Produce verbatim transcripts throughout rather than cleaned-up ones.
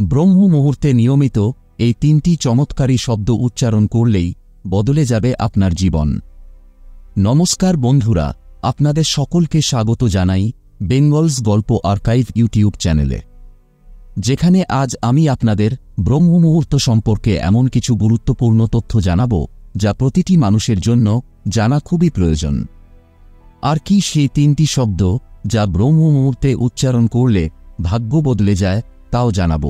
ব্রহ্ম মুহূর্তে নিয়মিত এই তিনটি চমৎকারী শব্দ উচ্চারণ করলেই বদলে যাবে আপনার জীবন। নমস্কার বন্ধুরা, আপনাদের সকলকে স্বাগত জানাই বেঙ্গলস গল্প আর্কাইভ ইউটিউব চ্যানেলে, যেখানে আজ আমি আপনাদের ব্রহ্ম মুহূর্ত সম্পর্কে এমন কিছু গুরুত্বপূর্ণ তথ্য জানাব যা প্রতিটি মানুষের জন্য জানা খুবই প্রয়োজন। আর কি সেই তিনটি শব্দ যা ব্রহ্ম মুহূর্তে উচ্চারণ করলে ভাগ্য বদলে যায় তাও জানাব।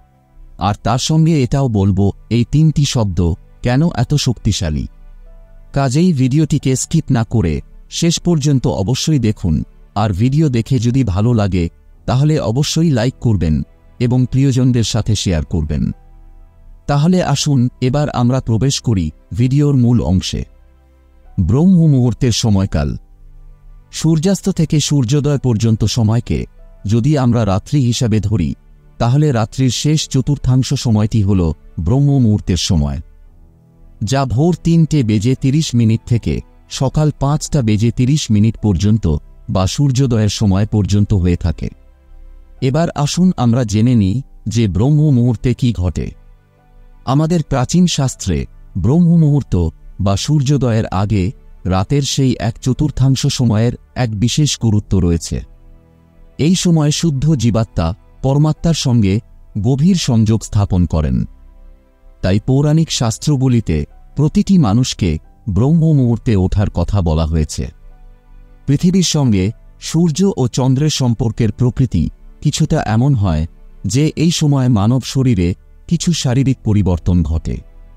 আর তার সঙ্গে এটাও বলবো এই তিনটি শব্দ কেন এত শক্তিশালী। কাজেই ভিডিওটিকে স্কিপ না করে শেষ পর্যন্ত অবশ্যই দেখুন, আর ভিডিও দেখে যদি ভালো লাগে তাহলে অবশ্যই লাইক করবেন এবং প্রিয়জনদের সাথে শেয়ার করবেন। তাহলে আসুন এবার আমরা প্রবেশ করি ভিডিওর মূল অংশে। ব্রহ্ম মুহূর্তের সময়কাল। সূর্যাস্ত থেকে সূর্যোদয় পর্যন্ত সময়কে যদি আমরা রাত্রি হিসাবে ধরি, তাহলে রাত্রির শেষ চতুর্থাংশ সময়টি হল ব্রহ্ম মুহূর্তের সময়, যা ভোর তিনটে বেজে তিরিশ মিনিট থেকে সকাল পাঁচটা বেজে তিরিশ মিনিট পর্যন্ত বা সূর্যোদয়ের সময় পর্যন্ত হয়ে থাকে। এবার আসুন আমরা জেনে নিই যে ব্রহ্ম মুহূর্তে কি ঘটে। আমাদের প্রাচীন শাস্ত্রে ব্রহ্ম মুহূর্ত বা সূর্যোদয়ের আগে রাতের সেই এক চতুর্থাংশ সময়ের এক বিশেষ গুরুত্ব রয়েছে। এই সময় শুদ্ধ জীবাত্মা পরমাত্মার সঙ্গে গভীর সংযোগ স্থাপন করেন। তাই পৌরাণিক শাস্ত্রগুলিতে প্রতিটি মানুষকে ব্রহ্ম মুহূর্তে ওঠার কথা বলা হয়েছে। পৃথিবীর সঙ্গে সূর্য ও চন্দ্রের সম্পর্কের প্রকৃতি কিছুটা এমন হয় যে এই সময় মানব শরীরে কিছু শারীরিক পরিবর্তন ঘটে।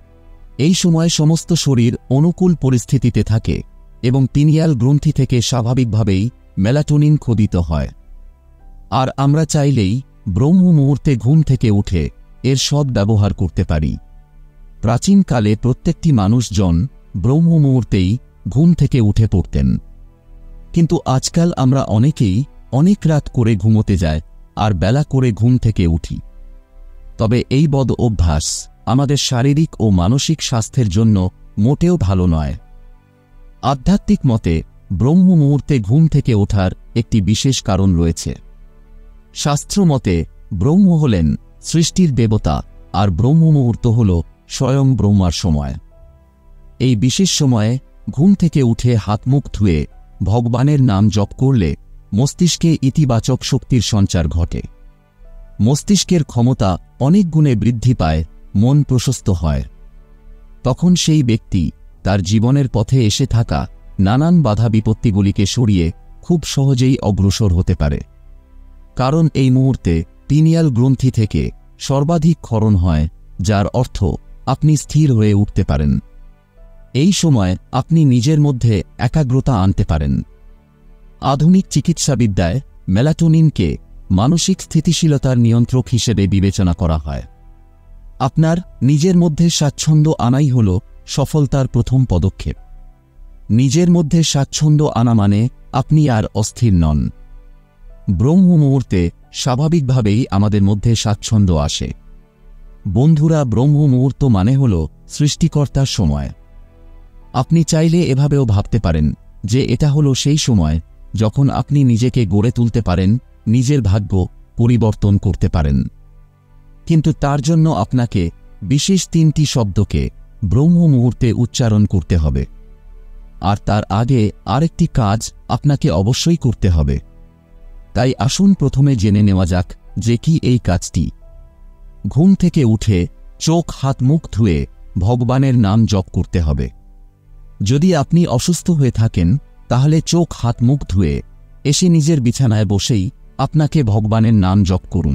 এই সময় সমস্ত শরীর অনুকূল পরিস্থিতিতে থাকে এবং পিনিয়াল গ্রন্থি থেকে স্বাভাবিকভাবেই মেলাটোনিন খোদিত হয়। আর আমরা চাইলেই ব্রহ্ম মুহূর্তে ঘুম থেকে উঠে এর সৎ ব্যবহার করতে পারি। প্রাচীনকালে প্রত্যেকটি মানুষজন ব্রহ্ম মুহূর্তেই ঘুম থেকে উঠে পড়তেন, কিন্তু আজকাল আমরা অনেকেই অনেক রাত করে ঘুমোতে যায় আর বেলা করে ঘুম থেকে উঠি। তবে এই বদ অভ্যাস আমাদের শারীরিক ও মানসিক স্বাস্থ্যের জন্য মোটেও ভালো নয়। আধ্যাত্মিক মতে ব্রহ্ম মুহূর্তে ঘুম থেকে ওঠার একটি বিশেষ কারণ রয়েছে। শাস্ত্র মতে ব্রহ্ম হলেন সৃষ্টির দেবতা, আর ব্রহ্ম মুহূর্ত হল স্বয়ং ব্রহ্মার সময়। এই বিশেষ সময়ে ঘুম থেকে উঠে হাত মুখ ধুয়ে ভগবানের নাম জপ করলে মস্তিষ্কে ইতিবাচক শক্তির সঞ্চার ঘটে। মস্তিষ্কের ক্ষমতা অনেক গুণে বৃদ্ধি পায়, মন প্রশস্ত হয়। তখন সেই ব্যক্তি তার জীবনের পথে এসে থাকা নানান বাধা বিপত্তিগুলিকে সরিয়ে খুব সহজেই অগ্রসর হতে পারে। কারণ এই মুহূর্তে পিনিয়াল গ্রন্থি থেকে সর্বাধিক ক্ষরণ হয়, যার অর্থ আপনি স্থির হয়ে উঠতে পারেন। এই সময় আপনি নিজের মধ্যে একাগ্রতা আনতে পারেন। আধুনিক চিকিৎসাবিদ্যায় মেলাটোনিনকে মানসিক স্থিতিশীলতার নিয়ন্ত্রক হিসেবে বিবেচনা করা হয়। আপনার নিজের মধ্যে স্বাচ্ছন্দ্য আনাই হল সফলতার প্রথম পদক্ষেপ। নিজের মধ্যে স্বাচ্ছন্দ্য আনা মানে আপনি আর অস্থির নন। ব্রহ্ম মুহূর্তে স্বাভাবিকভাবেই আমাদের মধ্যে স্বাচ্ছন্দ্য আসে। বন্ধুরা, ব্রহ্ম মুহূর্ত মানে হল সৃষ্টিকর্তার সময়। আপনি চাইলে এভাবেও ভাবতে পারেন যে এটা হলো সেই সময় যখন আপনি নিজেকে গড়ে তুলতে পারেন, নিজের ভাগ্য পরিবর্তন করতে পারেন। কিন্তু তার জন্য আপনাকে বিশেষ তিনটি শব্দকে ব্রহ্ম মুহূর্তে উচ্চারণ করতে হবে। আর তার আগে আরেকটি কাজ আপনাকে অবশ্যই করতে হবে। তাই আসুন প্রথমে জেনে নেওয়া যাক যে কি এই কাজটি। ঘুম থেকে উঠে চোখ হাত মুখ ধুয়ে ভগবানের নাম জপ করতে হবে। যদি আপনি অসুস্থ হয়ে থাকেন তাহলে চোখ হাত মুখ ধুয়ে এসে নিজের বিছানায় বসেই আপনাকে ভগবানের নাম জপ করুন।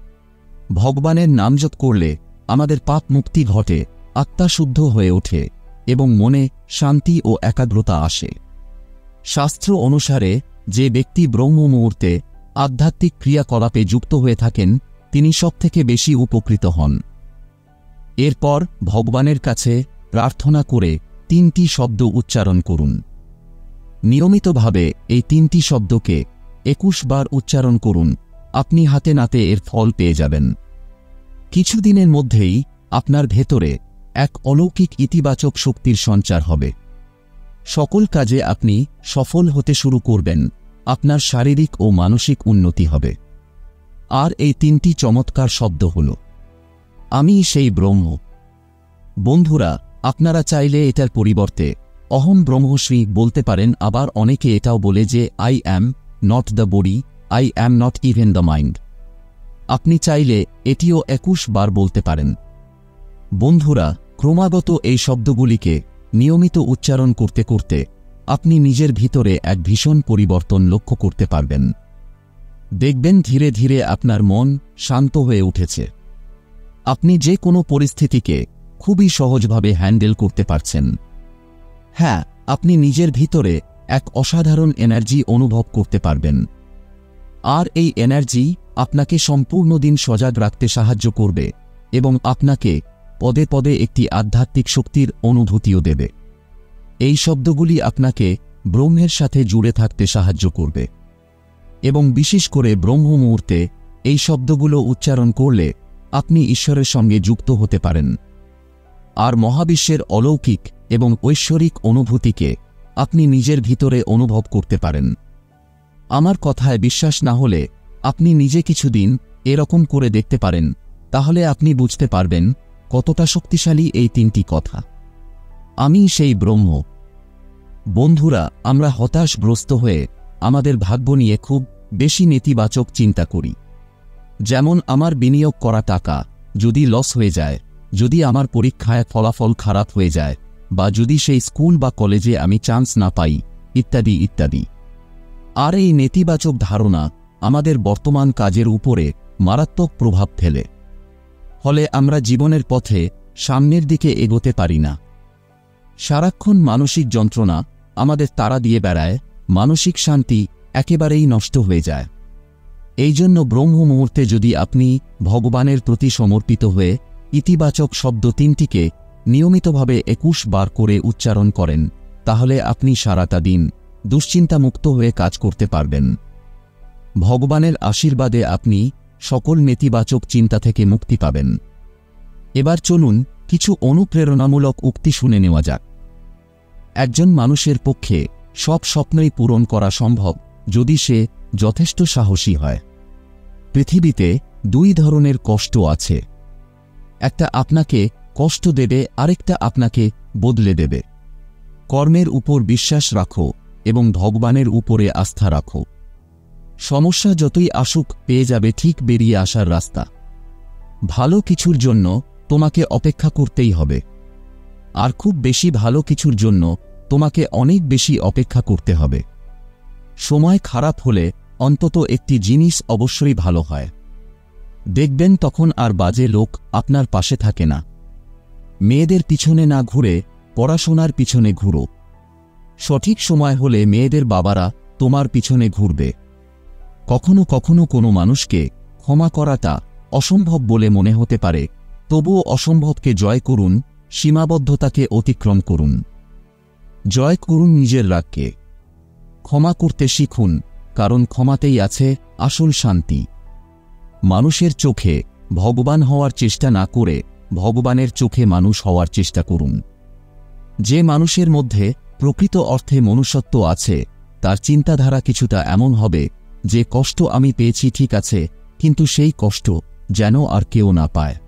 ভগবানের নাম জপ করলে আমাদের পাপ মুক্তি ঘটে, আত্মা শুদ্ধ হয়ে ওঠে এবং মনে শান্তি ও একাগ্রতা আসে। শাস্ত্র অনুসারে যে ব্যক্তি ব্রহ্ম মুহূর্তে আধ্যাত্মিক ক্রিয়াকলাপে যুক্ত হয়ে থাকেন তিনি সবথেকে বেশি উপকৃত হন। এরপর ভগবানের কাছে প্রার্থনা করে তিনটি শব্দ উচ্চারণ করুন। নিয়মিতভাবে এই তিনটি শব্দকে একুশ বার উচ্চারণ করুন। আপনি হাতে নাতে এর ফল পেয়ে যাবেন। কিছুদিনের মধ্যেই আপনার ভেতরে এক অলৌকিক ইতিবাচক শক্তির সঞ্চার হবে। সকল কাজে আপনি সফল হতে শুরু করবেন, আপনার শারীরিক ও মানসিক উন্নতি হবে। আর এই তিনটি চমৎকার শব্দ হল আমি সেই ব্রহ্ম। বন্ধুরা, আপনারা চাইলে এটার পরিবর্তে অহম ব্রহ্মশ্রী বলতে পারেন। আবার অনেকে এটাও বলে যে I am not the body, I am not even the mind. আপনি চাইলে এটিও একুশ বার বলতে পারেন। বন্ধুরা, ক্রমাগত এই শব্দগুলিকে নিয়মিত উচ্চারণ করতে করতে আপনি নিজের ভিতরে এক ভীষণ পরিবর্তন লক্ষ্য করতে পারবেন। দেখবেন ধীরে ধীরে আপনার মন শান্ত হয়ে উঠেছে। আপনি যে কোনো পরিস্থিতিকে খুবই সহজভাবে হ্যান্ডেল করতে পারছেন। হ্যাঁ, আপনি নিজের ভিতরে এক অসাধারণ এনার্জি অনুভব করতে পারবেন। আর এই এনার্জি আপনাকে সম্পূর্ণ দিন সজাগ রাখতে সাহায্য করবে এবং আপনাকে পদে পদে একটি আধ্যাত্মিক শক্তির অনুভূতিও দেবে। এই শব্দগুলি আপনাকে ব্রহ্মের সাথে জুড়ে থাকতে সাহায্য করবে এবং বিশেষ করে ব্রহ্ম মুহূর্তে এই শব্দগুলো উচ্চারণ করলে আপনি ঈশ্বরের সঙ্গে যুক্ত হতে পারেন। আর মহাবিশ্বের অলৌকিক এবং ঐশ্বরিক অনুভূতিকে আপনি নিজের ভিতরে অনুভব করতে পারেন। আমার কথায় বিশ্বাস না হলে আপনি নিজে কিছুদিন এরকম করে দেখতে পারেন, তাহলে আপনি বুঝতে পারবেন কতটা শক্তিশালী এই তিনটি কথা। আমি সেই ব্রহ্ম। বন্ধুরা, আমরা হতাশগ্রস্ত হয়ে আমাদের ভাগ্য নিয়ে খুব বেশি নেতিবাচক চিন্তা করি। যেমন আমার বিনিয়োগ করা টাকা যদি লস হয়ে যায়, যদি আমার পরীক্ষায় ফলাফল খারাপ হয়ে যায়, বা যদি সেই স্কুল বা কলেজে আমি চান্স না পাই, ইত্যাদি ইত্যাদি। আর এই নেতিবাচক ধারণা আমাদের বর্তমান কাজের উপরে মারাত্মক প্রভাব ফেলে। ফলে আমরা জীবনের পথে সামনের দিকে এগোতে পারি না। সারাক্ষণ মানসিক যন্ত্রণা আমাদের তাড়া দিয়ে বেড়ায়, মানসিক শান্তি একেবারেই নষ্ট হয়ে যায়। এই জন্য ব্রহ্ম মুহূর্তে যদি আপনি ভগবানের প্রতি সমর্পিত হয়ে ইতিবাচক শব্দ তিনটিকে নিয়মিতভাবে একুশ বার করে উচ্চারণ করেন, তাহলে আপনি সারাটা দিন দুশ্চিন্তামুক্ত হয়ে কাজ করতে পারবেন। ভগবানের আশীর্বাদে আপনি সকল নেতিবাচক চিন্তা থেকে মুক্তি পাবেন। এবার চলুন কিছু অনুপ্রেরণামূলক উক্তি শুনে নেওয়া যাক। একজন মানুষের পক্ষে সব স্বপ্নই পূরণ করা সম্ভব যদি সে যথেষ্ট সাহসী হয়। পৃথিবীতে দুই ধরনের কষ্ট আছে, একটা আপনাকে কষ্ট দেবে, আরেকটা আপনাকে বদলে দেবে। কর্মের উপর বিশ্বাস রাখো এবং ভগবানের উপরে আস্থা রাখো। সমস্যা যতই আসুক পেয়ে যাবে ঠিক বেরিয়ে আসার রাস্তা। ভালো কিছুর জন্য তোমাকে অপেক্ষা করতেই হবে, আর খুব বেশি ভালো কিছুর জন্য তোমাকে অনেক বেশি অপেক্ষা করতে হবে। সময় খারাপ হলে অন্তত একটি জিনিস অবশ্যই ভালো হয়, দেখবেন তখন আর বাজে লোক আপনার পাশে থাকে না। মেয়েদের পিছনে না ঘুরে পড়াশোনার পিছনে ঘুরো। সঠিক সময় হলে মেয়েদের বাবারা তোমার পিছনে ঘুরবে। কখনো কখনো কোনো মানুষকে ক্ষমা করাটা অসম্ভব বলে মনে হতে পারে, তবুও অসম্ভবকে জয় করুন, সীমাবদ্ধতাকে অতিক্রম করুন। জয় করুন নিজের রাগকে। ক্ষমা করতে শিখুন, কারণ ক্ষমাতেই আছে আসল শান্তি। মানুষের চোখে ভগবান হওয়ার চেষ্টা না করে ভগবানের চোখে মানুষ হওয়ার চেষ্টা করুন। যে মানুষের মধ্যে প্রকৃত অর্থে মনুষ্যত্ব আছে, তার চিন্তাধারা কিছুটা এমন হবে যে কষ্ট আমি পেয়েছি ঠিক আছে, কিন্তু সেই কষ্ট যেন আর কেউ না পায়।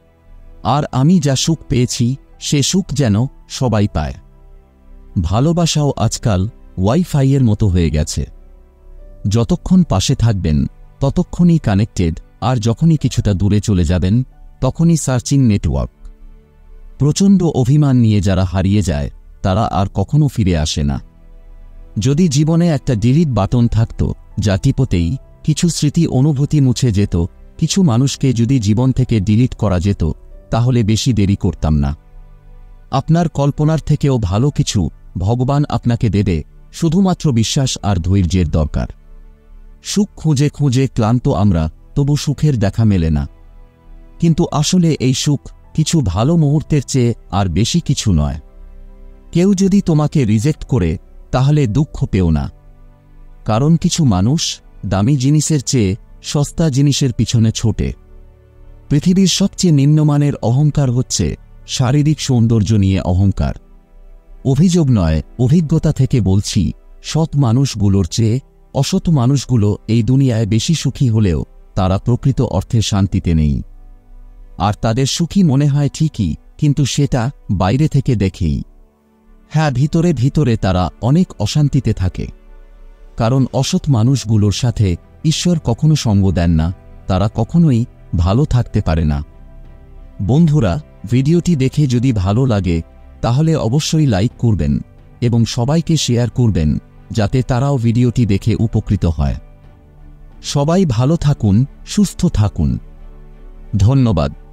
আর আমি যা সুখ পেয়েছি সে সুখ যেন সবাই পায়। ভালোবাসাও আজকাল ওয়াইফাইয়ের মতো হয়ে গেছে। যতক্ষণ পাশে থাকবেন ততক্ষণই কানেক্টেড, আর যখনই কিছুটা দূরে চলে যাবেন তখনই সার্চিং নেটওয়ার্ক। প্রচণ্ড অভিমান নিয়ে যারা হারিয়ে যায় তারা আর কখনো ফিরে আসে না। যদি জীবনে একটা ডিলিট বাটন থাকত, যা টিপতেই কিছু স্মৃতি অনুভূতি মুছে যেত, কিছু মানুষকে যদি জীবন থেকে ডিলিট করা যেত, তাহলে বেশি দেরি করতাম না। আপনার কল্পনার থেকেও ভালো কিছু ভগবান আপনাকে দেবে, শুধুমাত্র বিশ্বাস আর ধৈর্যের দরকার। সুখ খুঁজে খুঁজে ক্লান্ত আমরা, তবু সুখের দেখা মেলে না। কিন্তু আসলে এই সুখ কিছু ভালো মুহূর্তের চেয়ে আর বেশি কিছু নয়। কেউ যদি তোমাকে রিজেক্ট করে তাহলে দুঃখ পেও না, কারণ কিছু মানুষ দামি জিনিসের চেয়ে সস্তা জিনিসের পিছনে ছোটে। পৃথিবীর সবচেয়ে নিম্নমানের অহংকার হচ্ছে শারীরিক সৌন্দর্য নিয়ে অহংকার। অভিযোগ নয়, অভিজ্ঞতা থেকে বলছি, সৎ মানুষগুলোর চেয়ে অসৎ মানুষগুলো এই দুনিয়ায় বেশি সুখী হলেও তারা প্রকৃত অর্থে শান্তিতে নেই। আর তাদের সুখী মনে হয় ঠিকই, কিন্তু সেটা বাইরে থেকে দেখেই। হ্যাঁ, ভিতরে ভিতরে তারা অনেক অশান্তিতে থাকে, কারণ অসৎ মানুষগুলোর সাথে ঈশ্বর কখনো সঙ্গ দেন না, তারা কখনোই ভালো থাকতে পারে না। বন্ধুরা, ভিডিওটি দেখে যদি ভালো লাগে তাহলে অবশ্যই লাইক করবেন এবং সবাইকে শেয়ার করবেন, যাতে তারাও ভিডিওটি দেখে উপকৃত হয়। সবাই ভালো থাকুন, সুস্থ থাকুন। ধন্যবাদ।